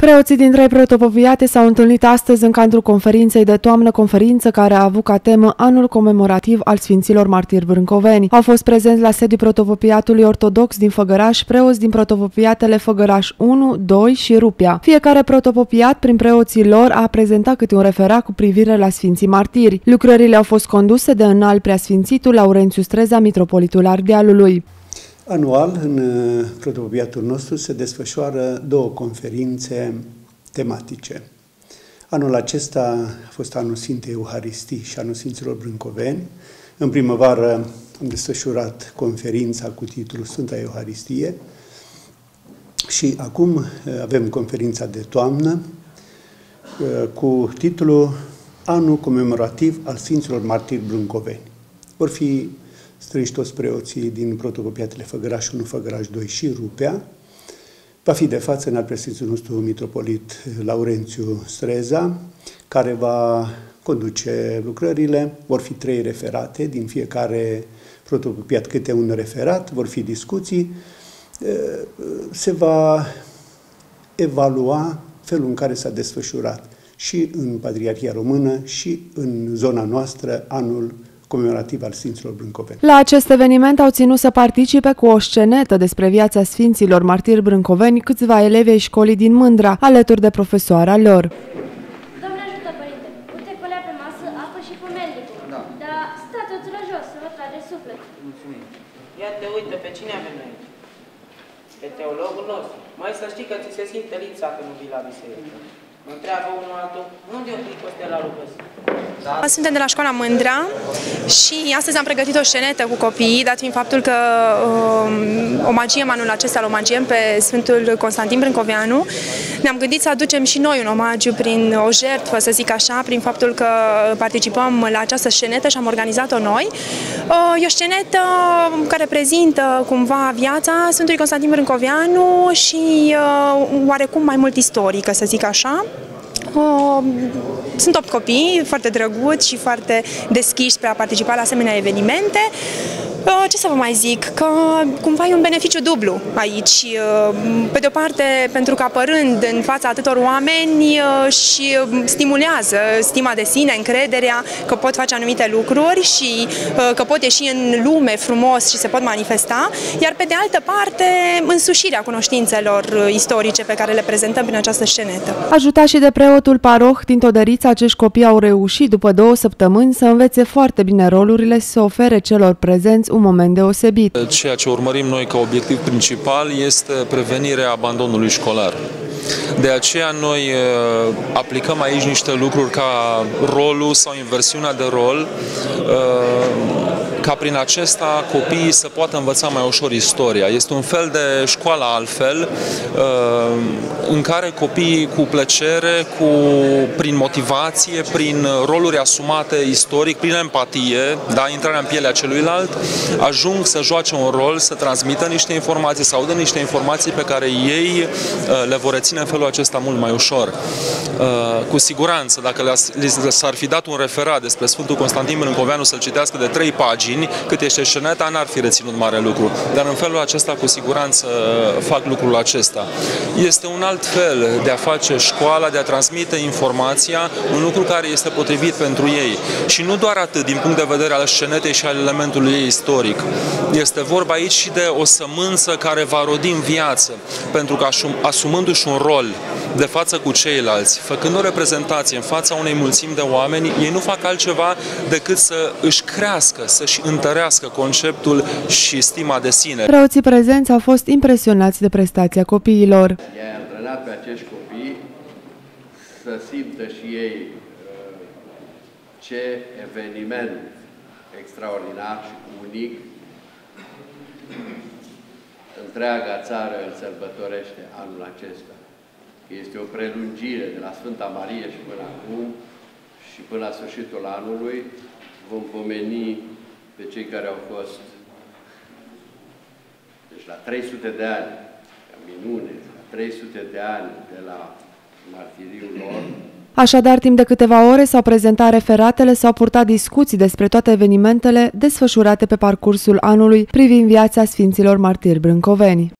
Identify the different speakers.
Speaker 1: Preoții din 3 protopopiate s-au întâlnit astăzi în cadrul conferinței de toamnă, conferință care a avut ca temă anul comemorativ al Sfinților Martiri Brâncoveni. Au fost prezenți la sediul protopopiatului ortodox din Făgăraș preoți din protopopiatele Făgăraș 1, 2 și Rupia. Fiecare protopopiat, prin preoții lor, a prezentat câte un referat cu privire la Sfinții Martiri. Lucrările au fost conduse de înalt preasfințitul Laurențiu Streza, mitropolitul Ardealului.
Speaker 2: Anual, în protopopiatul nostru se desfășoară 2 conferințe tematice. Anul acesta a fost anul Sfintei Euharistii și anul Sfinților Brâncoveni. În primăvară am desfășurat conferința cu titlul Sfânta Euharistie și acum avem conferința de toamnă cu titlul Anul comemorativ al Sfinților Martiri Brâncoveni. Vor fi strânși toți preoții din protopopiatele Făgăraș 1, Făgăraș 2 și Rupea. Va fi de față înalt preasfințitul nostru mitropolit Laurențiu Streza, care va conduce lucrările. Vor fi 3 referate, din fiecare protopopiat câte un referat, vor fi discuții. Se va evalua felul în care s-a desfășurat și în Patriarhia Română și în zona noastră anul comemorativ al Sfinților Brâncoveni.
Speaker 1: La acest eveniment au ținut să participe cu o scenetă despre viața Sfinților Martiri Brâncoveni câțiva elevi ai școlii din Mândra, alături de profesoara lor.
Speaker 3: Doamne ajută, Părinte! Uite că lea pe masă apă și pomelnicul. Da. Dar stați-o la jos, să vă trage suflet.
Speaker 4: Mulțumim. Ia te uite, pe cine avem noi? Pe teologul nostru. Mai să știi că ți se simte lița când nu vii la biserică. Mă întreabă unul altul, unde e o plicostea la Lucas?
Speaker 5: Da. Suntem de la școala Mândra și astăzi am pregătit o scenetă cu copiii, dat fiind faptul că omagiem anul acesta, îl omagiem pe Sfântul Constantin Brâncoveanu. Ne-am gândit să aducem și noi un omagiu prin o jertfă, să zic așa, prin faptul că participăm la această scenetă și am organizat-o noi. E o scenetă care prezintă cumva viața Sfântului Constantin Brâncoveanu și oarecum mai mult istorică, să zic așa. Sunt 8 copii foarte drăguți și foarte deschiși spre a participa la asemenea evenimente. Ce să vă mai zic? Că cumva e un beneficiu dublu aici. Pe de o parte, pentru că apărând în fața atâtor oameni și stimulează stima de sine, încrederea că pot face anumite lucruri și că pot ieși în lume frumos și se pot manifesta, iar pe de altă parte, însușirea cunoștințelor istorice pe care le prezentăm prin această scenetă.
Speaker 1: Ajutat și de preotul paroh din Todărița, acești copii au reușit după 2 săptămâni să învețe foarte bine rolurile, să ofere celor prezenți un moment deosebit.
Speaker 6: Ceea ce urmărim noi ca obiectiv principal este prevenirea abandonului școlar. De aceea noi aplicăm aici niște lucruri ca rolul sau inversiunea de rol, ca prin acesta copiii să poată învăța mai ușor istoria. Este un fel de școală altfel, în care copiii cu plăcere, prin motivație, prin roluri asumate istoric, prin empatie, da, intrarea în pielea celuilalt, ajung să joace un rol, să transmită niște informații, să audă niște informații pe care ei le vor reține în felul acesta mult mai ușor. Cu siguranță, dacă s-ar fi dat un referat despre Sfântul Constantin Brâncoveanu să-l citească de 3 pagini, cât este sceneta, n-ar fi reținut mare lucru. Dar în felul acesta, cu siguranță, fac lucrul acesta. Este un alt fel de a face școala, de a transmite informația, un lucru care este potrivit pentru ei. Și nu doar atât, din punct de vedere al scenetei și al elementului ei istoric. Este vorba aici și de o sămânță care va rodi în viață, pentru că asumându-și un rol de față cu ceilalți, făcând o reprezentație în fața unei mulțimi de oameni, ei nu fac altceva decât să își crească, să-și întărească conceptul și stima de sine.
Speaker 1: Preoții prezenți au fost impresionați de prestația copiilor.
Speaker 7: I-a antrenat pe acești copii să simtă și ei ce eveniment extraordinar și unic întreaga țară îl sărbătorește anul acesta. Este o prelungire de la Sfânta Marie și până acum și până la sfârșitul anului vom pomeni pe cei care au fost deci la 300 de ani, ca minune, la 300 de ani de la martiriul lor.
Speaker 1: Așadar, timp de câteva ore s-au prezentat referatele, s-au purtat discuții despre toate evenimentele desfășurate pe parcursul anului privind viața Sfinților Martiri Brâncoveni.